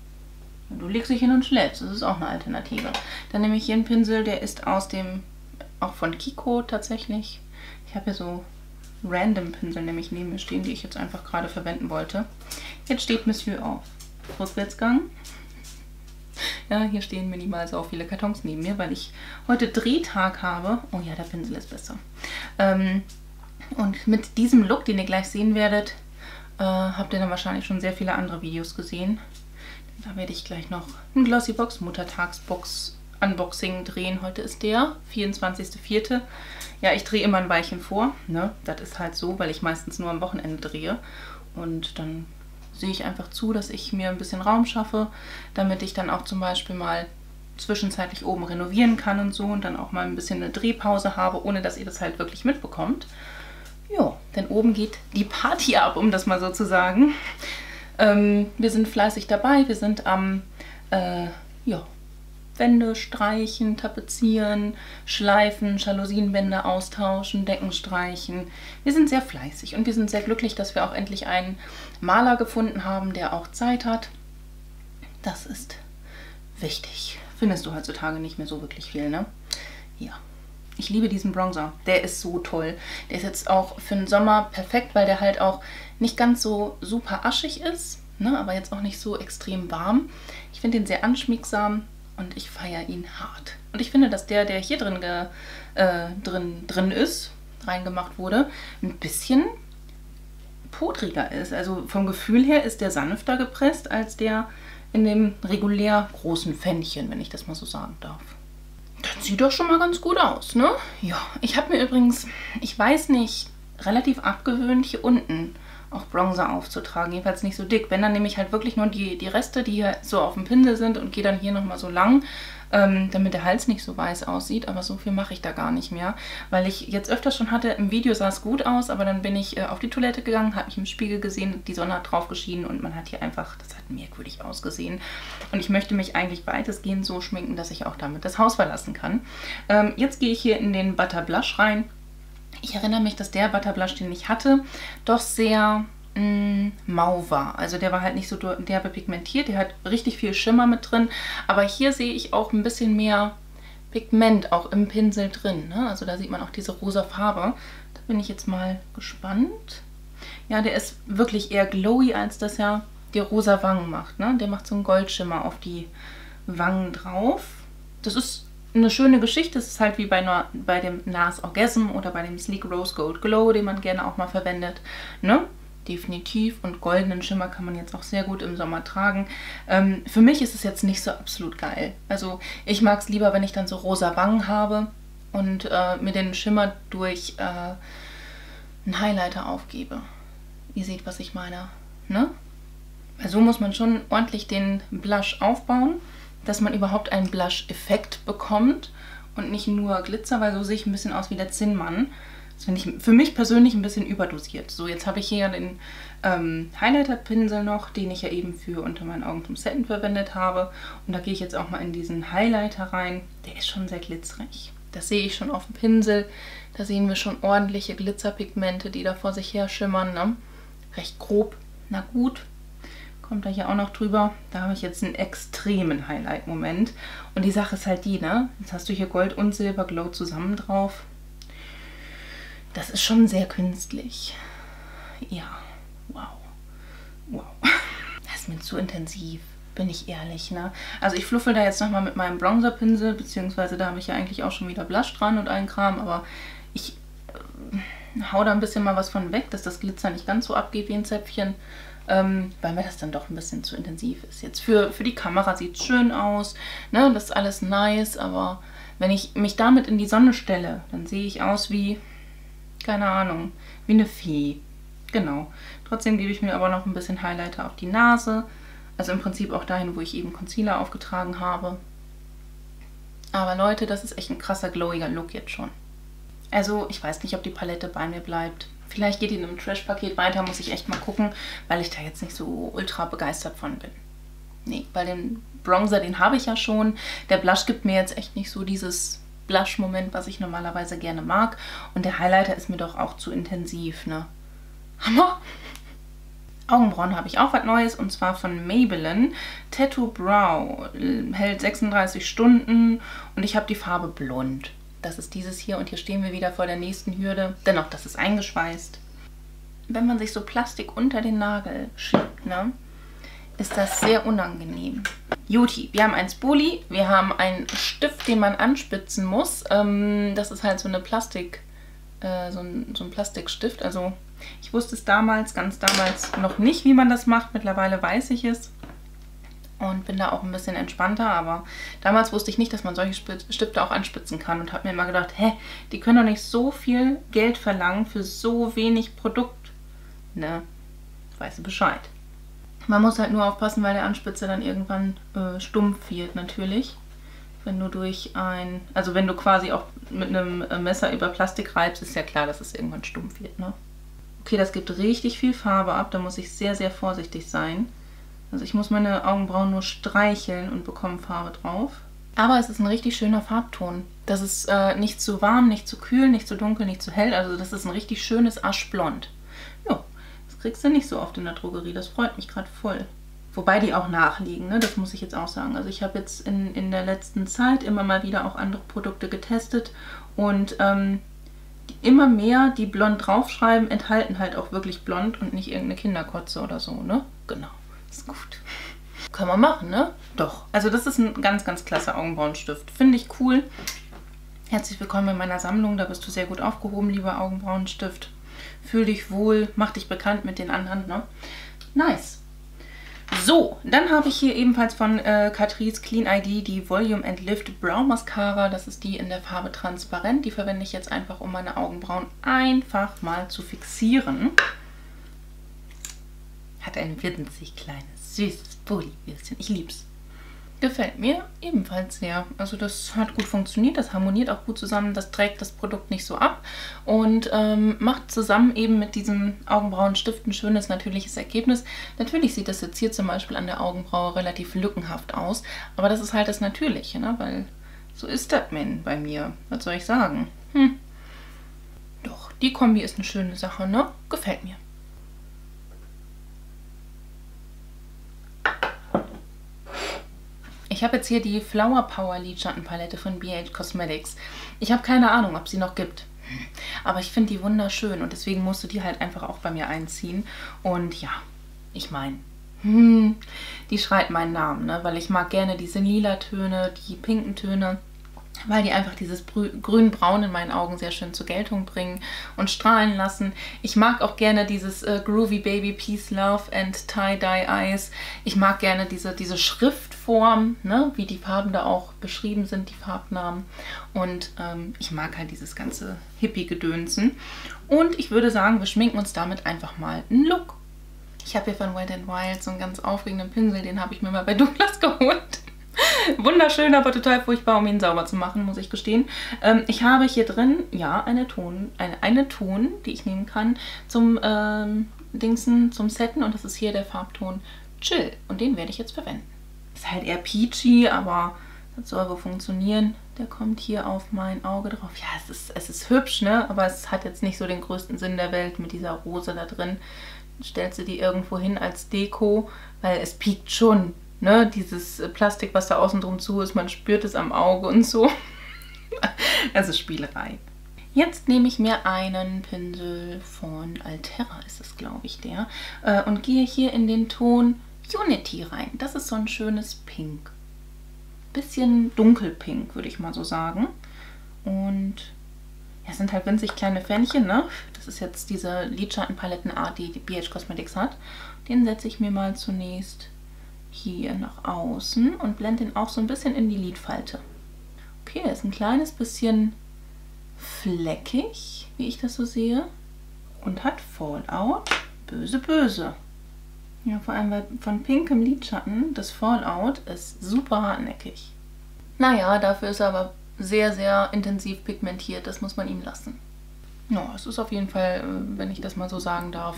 Du legst dich hin und schläfst, das ist auch eine Alternative. Dann nehme ich hier einen Pinsel, der ist aus dem auch von Kiko tatsächlich. Ich habe hier so random Pinsel nämlich neben mir stehen, die ich jetzt einfach gerade verwenden wollte. Jetzt steht Monsieur auf. Rückwärtsgang. Ja, hier stehen minimal so viele Kartons neben mir, weil ich heute Drehtag habe. Oh ja, der Pinsel ist besser. Und mit diesem Look, den ihr gleich sehen werdet, habt ihr dann wahrscheinlich schon sehr viele andere Videos gesehen. Da werde ich gleich noch ein Glossybox Muttertagsbox Unboxing drehen. Heute ist der 24.04. Ja, ich drehe immer ein Weilchen vor. Ne? Das ist halt so, weil ich meistens nur am Wochenende drehe. Und dann sehe ich einfach zu, dass ich mir ein bisschen Raum schaffe, damit ich dann auch zum Beispiel mal zwischenzeitlich oben renovieren kann und so und dann auch mal ein bisschen eine Drehpause habe, ohne dass ihr das halt wirklich mitbekommt. Ja, denn oben geht die Party ab, um das mal so zu sagen. Wir sind fleißig dabei, wir sind am Wände streichen, tapezieren, schleifen, Jalousienwände austauschen, Decken streichen. Wir sind sehr fleißig und wir sind sehr glücklich, dass wir auch endlich einen Maler gefunden haben, der auch Zeit hat. Das ist wichtig. Findest du heutzutage nicht mehr so wirklich viel, ne? Ja. Ich liebe diesen Bronzer. Der ist so toll. Der ist jetzt auch für den Sommer perfekt, weil der halt auch nicht ganz so super aschig ist, ne? Aber jetzt auch nicht so extrem warm. Ich finde den sehr anschmiegsam. Und ich feiere ihn hart. Und ich finde, dass der hier drin ist, reingemacht wurde, ein bisschen podriger ist. Also vom Gefühl her ist der sanfter gepresst als der in dem regulär großen Pfännchen, wenn ich das mal so sagen darf. Das sieht doch schon mal ganz gut aus, ne? Ja, ich habe mir übrigens, ich weiß nicht, relativ abgewöhnt, hier unten auch Bronzer aufzutragen, jedenfalls nicht so dick. Wenn, dann nehme ich halt wirklich nur die Reste, die hier so auf dem Pinsel sind und gehe dann hier nochmal so lang, damit der Hals nicht so weiß aussieht. Aber so viel mache ich da gar nicht mehr, weil ich jetzt öfters schon hatte, im Video sah es gut aus, aber dann bin ich auf die Toilette gegangen, habe mich im Spiegel gesehen, die Sonne hat drauf geschienen und man hat hier einfach, das hat merkwürdig ausgesehen. Und ich möchte mich eigentlich weitestgehend so schminken, dass ich auch damit das Haus verlassen kann. Jetzt gehe ich hier in den Butter Blush rein. Ich erinnere mich, dass der Butter Blush, den ich hatte, doch sehr mau war. Also der war halt nicht so derbe pigmentiert, der hat richtig viel Schimmer mit drin. Aber hier sehe ich auch ein bisschen mehr Pigment auch im Pinsel drin, ne? Also da sieht man auch diese rosa Farbe. Da bin ich jetzt mal gespannt. Ja, der ist wirklich eher glowy, als dass er die rosa Wangen macht, ne? Der macht so einen Goldschimmer auf die Wangen drauf. Das ist eine schöne Geschichte. Das ist halt wie bei dem NARS Orgasm oder bei dem Sleek Rose Gold Glow, den man gerne auch mal verwendet, ne? Definitiv. Und goldenen Schimmer kann man jetzt auch sehr gut im Sommer tragen. Für mich ist es jetzt nicht so absolut geil. Also ich mag es lieber, wenn ich dann so rosa Wangen habe und mir den Schimmer durch einen Highlighter aufgebe. Ihr seht, was ich meine, ne? Also muss man schon ordentlich den Blush aufbauen, dass man überhaupt einen Blush-Effekt bekommt und nicht nur Glitzer, weil so sehe ich ein bisschen aus wie der Zinnmann. Das finde ich für mich persönlich ein bisschen überdosiert. So, jetzt habe ich hier den Highlighter-Pinsel noch, den ich ja eben für unter meinen Augen zum Setten verwendet habe. Und da gehe ich jetzt auch mal in diesen Highlighter rein. Der ist schon sehr glitzerig. Das sehe ich schon auf dem Pinsel. Da sehen wir schon ordentliche Glitzerpigmente, die da vor sich her schimmern, ne? Recht grob. Na gut. Kommt da hier auch noch drüber. Da habe ich jetzt einen extremen Highlight-Moment. Und die Sache ist halt die, ne? Jetzt hast du hier Gold und Silber Glow zusammen drauf. Das ist schon sehr künstlich. Ja, wow. Wow. Das ist mir zu intensiv, bin ich ehrlich, ne? Also ich fluffel da jetzt nochmal mit meinem Bronzerpinsel, beziehungsweise da habe ich ja eigentlich auch schon wieder Blush dran und allen Kram, aber ich hau da ein bisschen mal was von weg, dass das Glitzer nicht ganz so abgeht wie ein Zäpfchen, weil mir das dann doch ein bisschen zu intensiv ist. Jetzt für die Kamera sieht es schön aus, ne? Das ist alles nice, aber wenn ich mich damit in die Sonne stelle, dann sehe ich aus wie, keine Ahnung, wie eine Fee. Genau. Trotzdem gebe ich mir aber noch ein bisschen Highlighter auf die Nase. Also im Prinzip auch dahin, wo ich eben Concealer aufgetragen habe. Aber Leute, das ist echt ein krasser, glowiger Look jetzt schon. Also ich weiß nicht, ob die Palette bei mir bleibt. Vielleicht geht die in einem Trash-Paket weiter, muss ich echt mal gucken, weil ich da jetzt nicht so ultra begeistert von bin. Nee, weil den Bronzer, den habe ich ja schon. Der Blush gibt mir jetzt echt nicht so dieses Blush-Moment, was ich normalerweise gerne mag. Und der Highlighter ist mir doch auch zu intensiv, ne? Hammer! Augenbrauen habe ich auch was Neues, und zwar von Maybelline. Tattoo Brow hält 36 Stunden und ich habe die Farbe Blond. Das ist dieses hier und hier stehen wir wieder vor der nächsten Hürde. Dennoch, das ist eingeschweißt. Wenn man sich so Plastik unter den Nagel schiebt, ne, ist das sehr unangenehm. Juti, wir haben ein Spoolie, wir haben einen Stift, den man anspitzen muss. Das ist halt so eine Plastik, so ein Plastikstift. Also ich wusste es damals, ganz damals noch nicht, wie man das macht. Mittlerweile weiß ich es. Und bin da auch ein bisschen entspannter, aber damals wusste ich nicht, dass man solche Stifte auch anspitzen kann und habe mir immer gedacht, hä, die können doch nicht so viel Geld verlangen für so wenig Produkt. Ne, weißt du Bescheid. Man muss halt nur aufpassen, weil der Anspitzer dann irgendwann stumpf wird natürlich. Wenn du wenn du quasi auch mit einem Messer über Plastik reibst, ist ja klar, dass es irgendwann stumpf wird, ne? Okay, das gibt richtig viel Farbe ab, da muss ich sehr, sehr vorsichtig sein. Also ich muss meine Augenbrauen nur streicheln und bekomme Farbe drauf. Aber es ist ein richtig schöner Farbton. Das ist nicht zu warm, nicht zu kühl, nicht zu dunkel, nicht zu hell. Also das ist ein richtig schönes Aschblond. Ja, das kriegst du nicht so oft in der Drogerie. Das freut mich gerade voll. Wobei die auch nachliegen, ne? Das muss ich jetzt auch sagen. Also ich habe jetzt in der letzten Zeit immer mal wieder auch andere Produkte getestet. Und immer mehr, die blond draufschreiben, enthalten halt auch wirklich blond und nicht irgendeine Kinderkotze oder so, ne? Genau. Ist gut. Kann man machen, ne? Doch. Also das ist ein ganz, ganz klasse Augenbrauenstift. Finde ich cool. Herzlich willkommen in meiner Sammlung. Da bist du sehr gut aufgehoben, lieber Augenbrauenstift. Fühl dich wohl, mach dich bekannt mit den anderen, ne? Nice. So, dann habe ich hier ebenfalls von Catrice Clean ID die Volume and Lift Brow Mascara. Das ist die in der Farbe Transparent. Die verwende ich jetzt einfach, um meine Augenbrauen einfach mal zu fixieren. Hat ein winzig kleines, süßes Bullywürstchen. Ich lieb's. Gefällt mir ebenfalls sehr. Also das hat gut funktioniert, das harmoniert auch gut zusammen, das trägt das Produkt nicht so ab und macht zusammen eben mit diesem Augenbrauenstift ein schönes, natürliches Ergebnis. Natürlich sieht das jetzt hier zum Beispiel an der Augenbraue relativ lückenhaft aus, aber das ist halt das Natürliche, ne? Weil so ist das bei mir. Was soll ich sagen? Doch, die Kombi ist eine schöne Sache, ne? Gefällt mir. Ich habe jetzt hier die Flower Power Lidschattenpalette von BH Cosmetics. Ich habe keine Ahnung, ob sie noch gibt. Aber ich finde die wunderschön und deswegen musst du die halt einfach auch bei mir einziehen. Und ja, ich meine, die schreit meinen Namen, ne? Weil ich mag gerne diese lila Töne, die pinken Töne, weil die einfach dieses grün-braun in meinen Augen sehr schön zur Geltung bringen und strahlen lassen. Ich mag auch gerne dieses Groovy Baby Peace Love and Tie-Dye Eyes. Ich mag gerne diese Schriftform, ne, wie die Farben da auch beschrieben sind, die Farbnamen. Und ich mag halt dieses ganze Hippie-Gedönsen. Und ich würde sagen, wir schminken uns damit einfach mal einen Look. Ich habe hier von Wet n Wild so einen ganz aufregenden Pinsel, den habe ich mir mal bei Douglas geholt. Wunderschön, aber total furchtbar, um ihn sauber zu machen, muss ich gestehen. Ich habe hier drin, ja, eine Ton, die ich nehmen kann zum zum Setten. Und das ist hier der Farbton Chill. Und den werde ich jetzt verwenden. Ist halt eher peachy, aber das soll wohl funktionieren. Der kommt hier auf mein Auge drauf. Ja, es ist hübsch, ne? Aber es hat jetzt nicht so den größten Sinn der Welt mit dieser Rose da drin. Dann stellst du die irgendwo hin als Deko, weil es piekt schon. Ne, dieses Plastik, was da außen drum zu ist, man spürt es am Auge und so. Also Spielerei. Jetzt nehme ich mir einen Pinsel von Altera, ist es, glaube ich, der. Und gehe hier in den Ton Unity rein. Das ist so ein schönes Pink. Bisschen dunkelpink, würde ich mal so sagen. Und ja, es sind halt winzig kleine Fännchen, ne? Das ist jetzt diese Lidschattenpalettenart, die BH Cosmetics hat. Den setze ich mir mal zunächst hier nach außen und blende ihn auch so ein bisschen in die Lidfalte. Okay, der ist ein kleines bisschen fleckig, wie ich das so sehe. Und hat Fallout. Böse, böse. Ja, vor allem weil von pinkem Lidschatten, das Fallout ist super hartnäckig. Naja, dafür ist er aber sehr, sehr intensiv pigmentiert. Das muss man ihm lassen. Ja, es ist auf jeden Fall, wenn ich das mal so sagen darf,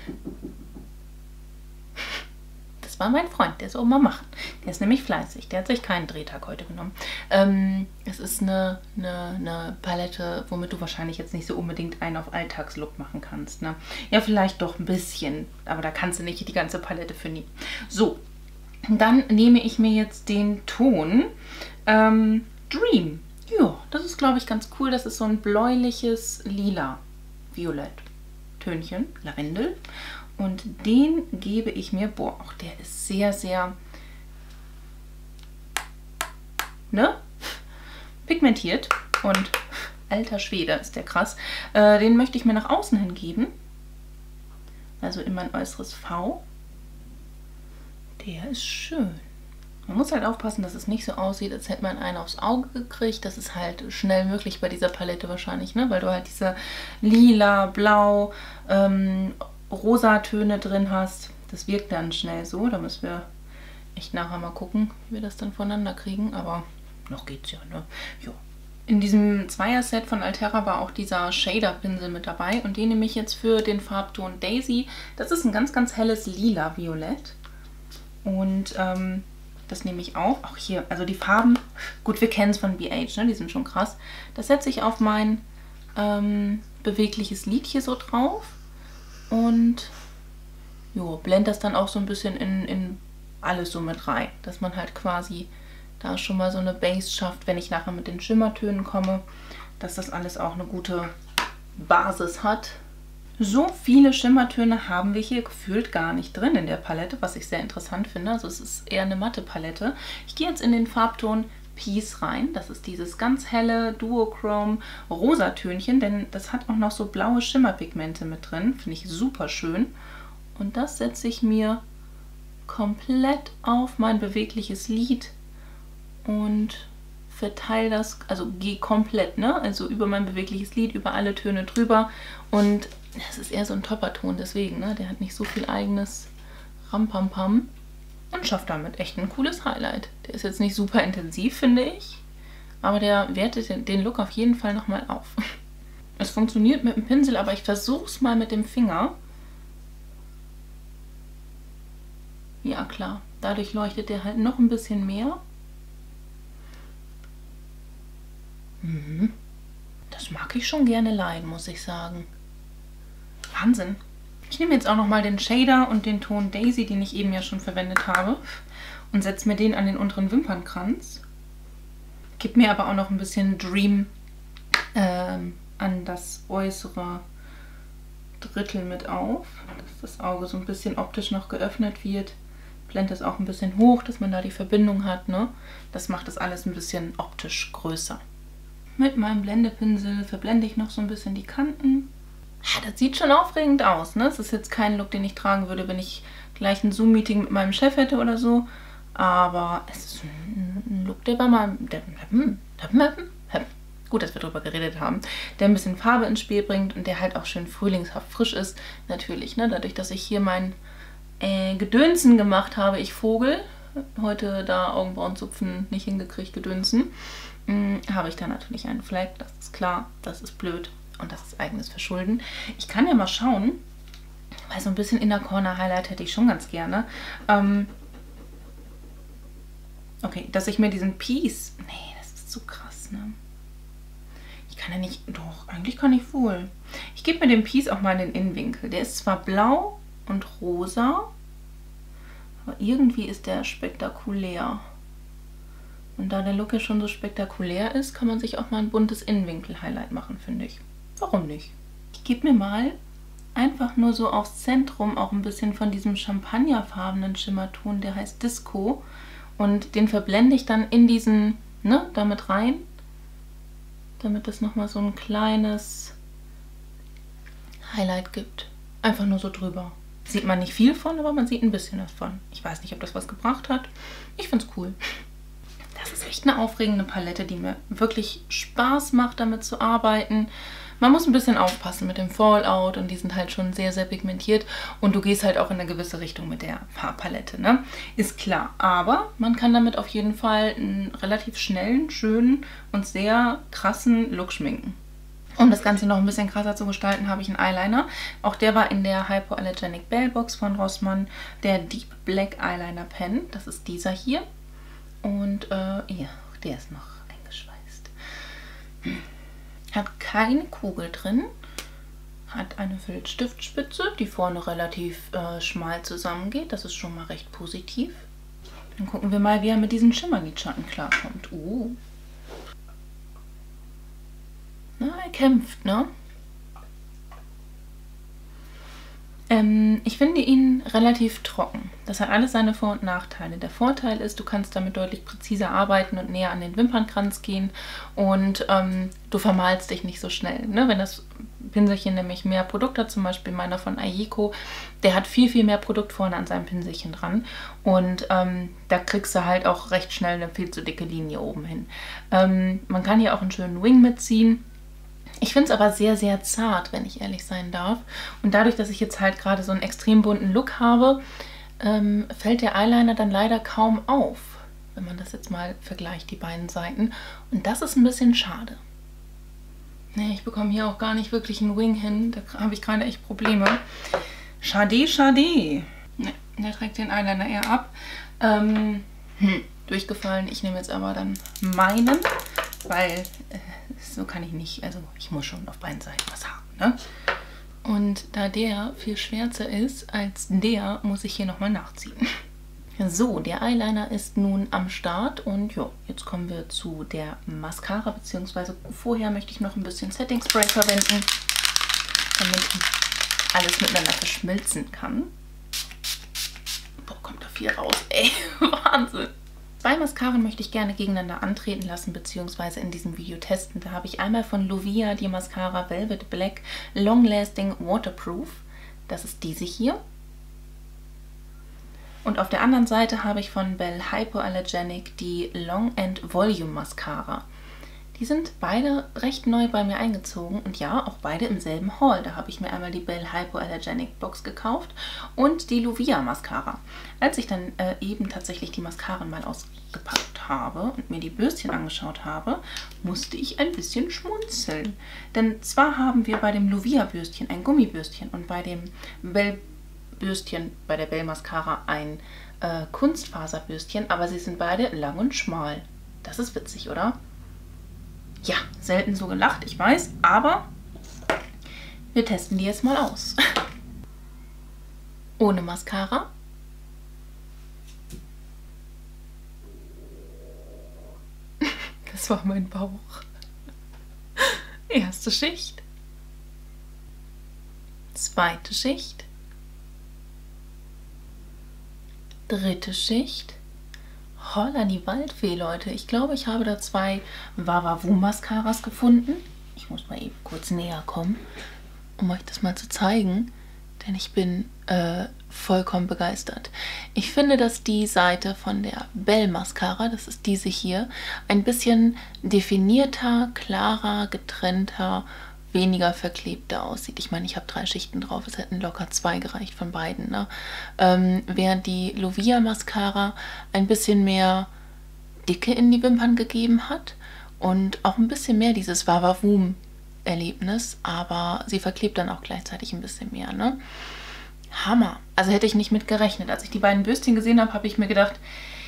war mein Freund, der soll mal machen. Der ist nämlich fleißig. Der hat sich keinen Drehtag heute genommen. Es ist eine Palette, womit du wahrscheinlich jetzt nicht so unbedingt einen auf Alltagslook machen kannst. Ne? Ja, vielleicht doch ein bisschen, aber da kannst du nicht die ganze Palette für nehmen. So, dann nehme ich mir jetzt den Ton Dream Ja, das ist, glaube ich, ganz cool. Das ist so ein bläuliches Lila-Violett-Tönchen, Lavendel. Und den gebe ich mir, boah, auch der ist sehr, sehr, ne, pigmentiert. Und alter Schwede, ist der krass. Den möchte ich mir nach außen hin geben. Also in mein äußeres V. Der ist schön. Man muss halt aufpassen, dass es nicht so aussieht, als hätte man einen aufs Auge gekriegt. Das ist halt schnell möglich bei dieser Palette wahrscheinlich, ne? Weil du halt diese lila, blau, rosa Töne drin hast. Das wirkt dann schnell so. Da müssen wir echt nachher mal gucken, wie wir das dann voneinander kriegen. Aber noch geht's ja, ne? Jo. In diesem Zweier-Set von Altera war auch dieser Shader-Pinsel mit dabei. Und den nehme ich jetzt für den Farbton Daisy. Das ist ein ganz, ganz helles Lila-Violett. Und das nehme ich auch. Auch hier, also die Farben, gut, wir kennen es von BH, ne? Die sind schon krass. Das setze ich auf mein bewegliches Lid hier so drauf. Und jo, blende das dann auch so ein bisschen in alles so mit rein. Dass man halt quasi da schon mal so eine Base schafft, wenn ich nachher mit den Schimmertönen komme. Dass das alles auch eine gute Basis hat. So viele Schimmertöne haben wir hier gefühlt gar nicht drin in der Palette, was ich sehr interessant finde. Also es ist eher eine matte Palette. Ich gehe jetzt in den Farbton Peace rein. Das ist dieses ganz helle Duochrome Rosatönchen, denn das hat auch noch so blaue Schimmerpigmente mit drin. Finde ich super schön. Und das setze ich mir komplett auf mein bewegliches Lid und verteile das, also gehe komplett, ne? Also über mein bewegliches Lid, über alle Töne drüber. Und das ist eher so ein Topperton, deswegen, ne? Der hat nicht so viel eigenes Rampampam und schafft damit echt ein cooles Highlight. Der ist jetzt nicht super intensiv, finde ich, aber der wertet den Look auf jeden Fall nochmal auf. Es funktioniert mit dem Pinsel, aber ich versuche es mal mit dem Finger. Ja, klar. Dadurch leuchtet der halt noch ein bisschen mehr. Das mag ich schon gerne leiden, muss ich sagen. Wahnsinn. Ich nehme jetzt auch nochmal den Shader und den Ton Daisy, den ich eben ja schon verwendet habe, und setze mir den an den unteren Wimpernkranz. Gib mir aber auch noch ein bisschen Dream an das äußere Drittel mit auf, dass das Auge so ein bisschen optisch noch geöffnet wird. Blende das auch ein bisschen hoch, dass man da die Verbindung hat, ne? Das macht das alles ein bisschen optisch größer. Mit meinem Blendepinsel verblende ich noch so ein bisschen die Kanten. Das sieht schon aufregend aus, ne? Es ist jetzt kein Look, den ich tragen würde, wenn ich gleich ein Zoom-Meeting mit meinem Chef hätte oder so. Aber es ist ein Look, der war mal... Gut, dass wir drüber geredet haben. Der ein bisschen Farbe ins Spiel bringt und der halt auch schön frühlingshaft frisch ist. Natürlich, ne? Dadurch, dass ich hier mein Gedönsen gemacht habe, ich Vogel. Heute da Augenbrauenzupfen nicht hingekriegt, Gedönsen. Habe ich da natürlich einen Fleck, das ist klar, das ist blöd und das ist eigenes Verschulden. Ich kann ja mal schauen, weil so ein bisschen Inner Corner Highlight hätte ich schon ganz gerne. Okay, dass ich mir diesen Piece, nee, das ist zu krass, ne? Ich kann ja nicht, doch, eigentlich kann ich wohl. Ich gebe mir den Piece auch mal in den Innenwinkel. Der ist zwar blau und rosa, aber irgendwie ist der spektakulär. Und da der Look ja schon so spektakulär ist, kann man sich auch mal ein buntes Innenwinkel-Highlight machen, finde ich. Warum nicht? Ich gebe mir mal einfach nur so aufs Zentrum auch ein bisschen von diesem champagnerfarbenen Schimmerton, der heißt Disco. Und den verblende ich dann in diesen, ne, damit rein, damit das nochmal so ein kleines Highlight gibt. Einfach nur so drüber. Sieht man nicht viel von, aber man sieht ein bisschen davon. Ich weiß nicht, ob das was gebracht hat. Ich finde es cool. Das ist echt eine aufregende Palette, die mir wirklich Spaß macht, damit zu arbeiten. Man muss ein bisschen aufpassen mit dem Fallout und die sind halt schon sehr, sehr pigmentiert. Und du gehst halt auch in eine gewisse Richtung mit der Farbpalette, ne? Ist klar. Aber man kann damit auf jeden Fall einen relativ schnellen, schönen und sehr krassen Look schminken. Um das Ganze noch ein bisschen krasser zu gestalten, habe ich einen Eyeliner. Auch der war in der Hypoallergenic Bell Box von Rossmann. Der Deep Black Eyeliner Pen. Das ist dieser hier. Und ja, der ist noch eingeschweißt. Hat keine Kugel drin. Hat eine Filzstiftspitze, die vorne relativ schmal zusammengeht. Das ist schon mal recht positiv. Dann gucken wir mal, wie er mit diesen Schimmerlidschatten klarkommt. Na, er kämpft, ne? Ich finde ihn relativ trocken. Das hat alles seine Vor- und Nachteile. Der Vorteil ist, du kannst damit deutlich präziser arbeiten und näher an den Wimpernkranz gehen und du vermalst dich nicht so schnell. Ne? Wenn das Pinselchen nämlich mehr Produkt hat, zum Beispiel meiner von Ayeko, der hat viel, viel mehr Produkt vorne an seinem Pinselchen dran und da kriegst du halt auch recht schnell eine viel zu dicke Linie oben hin. Man kann hier auch einen schönen Wing mitziehen. Ich finde es aber sehr, sehr zart, wenn ich ehrlich sein darf. Und dadurch, dass ich jetzt halt gerade so einen extrem bunten Look habe, fällt der Eyeliner dann leider kaum auf, wenn man das jetzt mal vergleicht, die beiden Seiten. Und das ist ein bisschen schade. Nee, ich bekomme hier auch gar nicht wirklich einen Wing hin. Da habe ich gerade echt Probleme. Schade, schade. Nee, der trägt den Eyeliner eher ab. Durchgefallen. Ich nehme jetzt aber dann meinen, weil so kann ich nicht, also ich muss schon auf beiden Seiten was haben, ne? Und da der viel schwärzer ist als der, muss ich hier nochmal nachziehen. So, der Eyeliner ist nun am Start und ja, jetzt kommen wir zu der Mascara, beziehungsweise vorher möchte ich noch ein bisschen Setting Spray verwenden, damit alles miteinander verschmilzen kann. Boah, kommt da viel raus, ey, Wahnsinn! Zwei Mascaren möchte ich gerne gegeneinander antreten lassen, beziehungsweise in diesem Video testen. Da habe ich einmal von Lovia die Mascara Velvet Black Long Lasting Waterproof. Das ist diese hier. Und auf der anderen Seite habe ich von Belle Hypoallergenic die Long and Volume Mascara. Die sind beide recht neu bei mir eingezogen und ja, auch beide im selben Haul. Da habe ich mir einmal die Belle Hypoallergenic Box gekauft und die Lovia Mascara. Als ich dann eben tatsächlich die Mascaren mal ausgepackt habe und mir die Bürstchen angeschaut habe, musste ich ein bisschen schmunzeln. Denn zwar haben wir bei dem Lovia Bürstchen ein Gummibürstchen und bei dem Belle Bürstchen, bei der Belle Mascara ein Kunstfaserbürstchen, aber sie sind beide lang und schmal. Das ist witzig, oder? Ja, selten so gelacht, ich weiß, aber wir testen die jetzt mal aus. Ohne Mascara. Das war mein Bauch. Erste Schicht. Zweite Schicht. Dritte Schicht. Holla die Waldfee, Leute. Ich glaube, ich habe da zwei Wawawoo Mascaras gefunden. Ich muss mal eben kurz näher kommen, um euch das mal zu zeigen. Denn ich bin vollkommen begeistert. Ich finde, dass die Seite von der Belle Mascara, das ist diese hier, ein bisschen definierter, klarer, getrennter, weniger verklebter aussieht. Ich meine, ich habe 3 Schichten drauf, es hätten locker 2 gereicht von beiden, ne? Während die Lovia Mascara ein bisschen mehr Dicke in die Wimpern gegeben hat und auch ein bisschen mehr dieses Wawawum-Erlebnis, aber sie verklebt dann auch gleichzeitig ein bisschen mehr, ne? Hammer! Also hätte ich nicht mit gerechnet. Als ich die beiden Bürstchen gesehen habe, habe ich mir gedacht,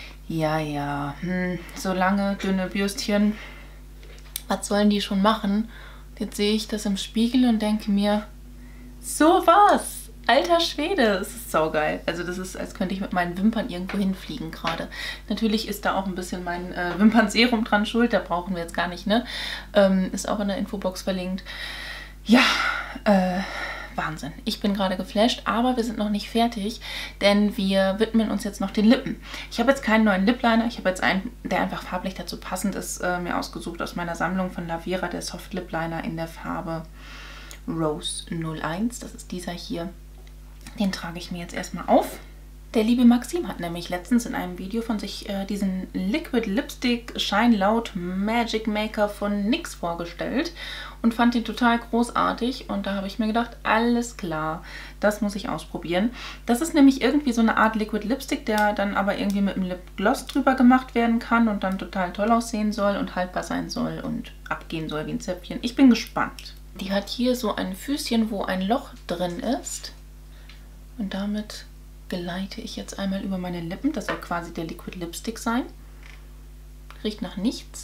ja, so lange, dünne Bürstchen, was sollen die schon machen? Jetzt sehe ich das im Spiegel und denke mir, so was! Alter Schwede, das ist saugeil. Also das ist, als könnte ich mit meinen Wimpern irgendwo hinfliegen gerade. Natürlich ist da auch ein bisschen mein Wimpernserum dran schuld, da brauchen wir jetzt gar nicht, ne? Ist auch in der Infobox verlinkt. Ja, Wahnsinn. Ich bin gerade geflasht, aber wir sind noch nicht fertig, denn wir widmen uns jetzt noch den Lippen. Ich habe jetzt keinen neuen Lip Liner, ich habe jetzt einen, der einfach farblich dazu passend ist, mir ausgesucht aus meiner Sammlung von Lavera, der Soft Lip Liner in der Farbe Rose 01. Das ist dieser hier. Den trage ich mir jetzt erstmal auf. Der liebe Maxim hat nämlich letztens in einem Video von sich diesen Liquid Lipstick Shine Loud Magic Maker von NYX vorgestellt und fand den total großartig und da habe ich mir gedacht, alles klar, das muss ich ausprobieren. Das ist nämlich irgendwie so eine Art Liquid Lipstick, der dann aber irgendwie mit einem Lip Gloss drüber gemacht werden kann und dann total toll aussehen soll und haltbar sein soll und abgehen soll wie ein Zäpfchen. Ich bin gespannt. Die hat hier so ein Füßchen, wo ein Loch drin ist und damit geleite ich jetzt einmal über meine Lippen. Das soll quasi der Liquid Lipstick sein. Riecht nach nichts.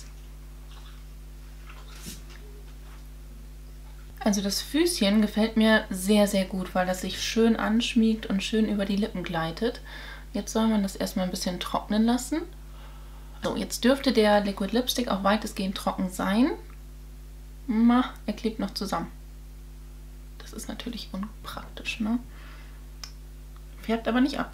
Also das Füßchen gefällt mir sehr, sehr gut, weil das sich schön anschmiegt und schön über die Lippen gleitet. Jetzt soll man das erstmal ein bisschen trocknen lassen. So, jetzt dürfte der Liquid Lipstick auch weitestgehend trocken sein. Er klebt noch zusammen. Das ist natürlich unpraktisch, ne? Färbt aber nicht ab.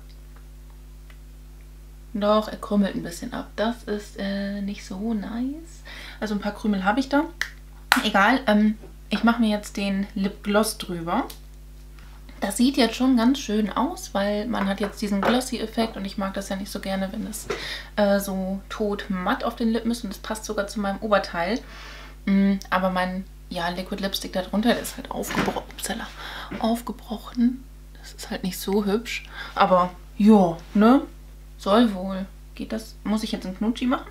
Doch, er krümmelt ein bisschen ab. Das ist nicht so nice. Also ein paar Krümel habe ich da. Egal, ich mache mir jetzt den Lipgloss drüber. Das sieht jetzt schon ganz schön aus, weil man hat jetzt diesen Glossy-Effekt und ich mag das ja nicht so gerne, wenn es so tot matt auf den Lippen ist und das passt sogar zu meinem Oberteil. Aber mein Liquid Lipstick darunter, der ist halt aufgebrochen. Das ist halt nicht so hübsch. Aber ja, ne? Soll wohl. Geht das? Muss ich jetzt einen Knutschi machen?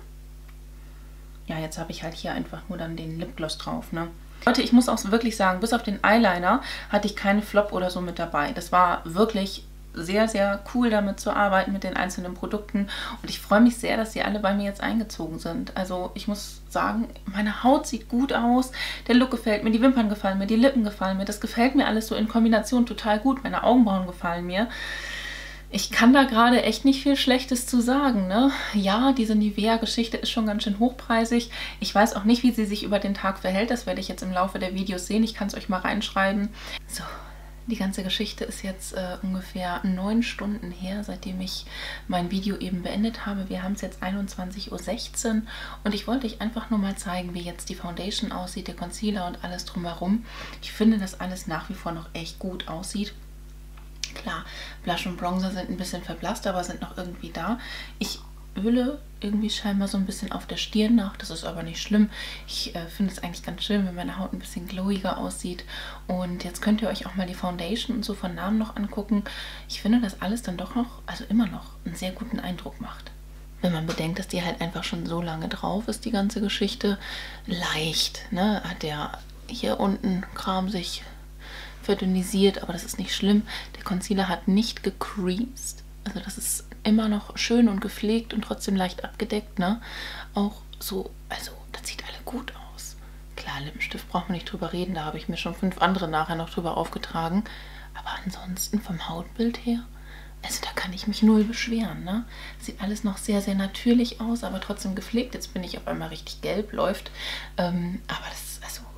Ja, jetzt habe ich halt hier einfach nur dann den Lipgloss drauf, ne? Leute, ich muss auch wirklich sagen, bis auf den Eyeliner hatte ich keine Flop oder so mit dabei. Das war wirklich sehr, sehr cool, damit zu arbeiten mit den einzelnen Produkten. Und ich freue mich sehr, dass die alle bei mir jetzt eingezogen sind. Also ich muss sagen, meine Haut sieht gut aus, der Look gefällt mir, die Wimpern gefallen mir, die Lippen gefallen mir. Das gefällt mir alles so in Kombination total gut. Meine Augenbrauen gefallen mir. Ich kann da gerade echt nicht viel Schlechtes zu sagen, ne? Ja, diese Nivea-Geschichte ist schon ganz schön hochpreisig. Ich weiß auch nicht, wie sie sich über den Tag verhält. Das werde ich jetzt im Laufe der Videos sehen. Ich kann es euch mal reinschreiben. So, die ganze Geschichte ist jetzt ungefähr 9 Stunden her, seitdem ich mein Video eben beendet habe. Wir haben es jetzt 21:16 Uhr und ich wollte euch einfach nur mal zeigen, wie jetzt die Foundation aussieht, der Concealer und alles drumherum. Ich finde, dass alles nach wie vor noch echt gut aussieht. Klar, Blush und Bronzer sind ein bisschen verblasst, aber sind noch irgendwie da. Ich öle irgendwie scheinbar so ein bisschen auf der Stirn nach. Das ist aber nicht schlimm. Ich finde es eigentlich ganz schön, wenn meine Haut ein bisschen glowiger aussieht. Und jetzt könnt ihr euch auch mal die Foundation und so von Namen noch angucken. Ich finde, dass alles dann doch noch, also immer noch, einen sehr guten Eindruck macht. Wenn man bedenkt, dass die halt einfach schon so lange drauf ist, die ganze Geschichte. Leicht, ne? Hat der hier unten Kram sich verdünnisiert, aber das ist nicht schlimm. Der Concealer hat nicht gecreased. Also das ist immer noch schön und gepflegt und trotzdem leicht abgedeckt, ne? Auch so, also das sieht alle gut aus. Klar, Lippenstift braucht man nicht drüber reden, da habe ich mir schon 5 andere nachher noch drüber aufgetragen. Aber ansonsten vom Hautbild her, also da kann ich mich null beschweren, ne? Sieht alles noch sehr, sehr natürlich aus, aber trotzdem gepflegt. Jetzt bin ich auf einmal richtig gelb, läuft. Aber das ist, also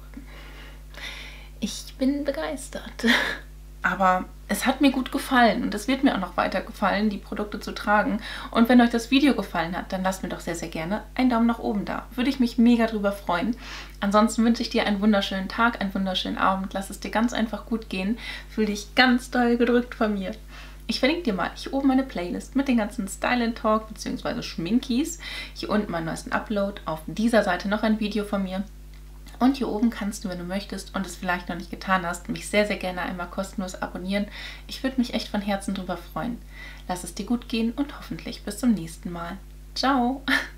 ich bin begeistert. Aber es hat mir gut gefallen und es wird mir auch noch weiter gefallen, die Produkte zu tragen. Und wenn euch das Video gefallen hat, dann lasst mir doch sehr, sehr gerne einen Daumen nach oben da. Würde ich mich mega drüber freuen. Ansonsten wünsche ich dir einen wunderschönen Tag, einen wunderschönen Abend. Lass es dir ganz einfach gut gehen. Fühl dich ganz doll gedrückt von mir. Ich verlinke dir mal hier oben meine Playlist mit den ganzen Style & Talk bzw. Schminkies. Hier unten meinen neuesten Upload. Auf dieser Seite noch ein Video von mir. Und hier oben kannst du, wenn du möchtest und es vielleicht noch nicht getan hast, mich sehr, sehr gerne einmal kostenlos abonnieren. Ich würde mich echt von Herzen drüber freuen. Lass es dir gut gehen und hoffentlich bis zum nächsten Mal. Ciao!